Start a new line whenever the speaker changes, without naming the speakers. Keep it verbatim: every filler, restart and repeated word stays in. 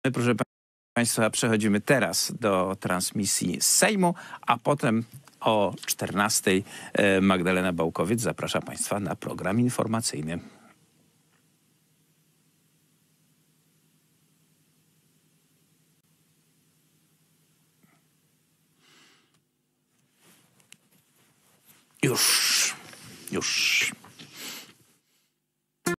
My, proszę Państwa, przechodzimy teraz do transmisji z Sejmu, a potem o czternastej Magdalena Bałkowiec zaprasza Państwa na program informacyjny. Już, już.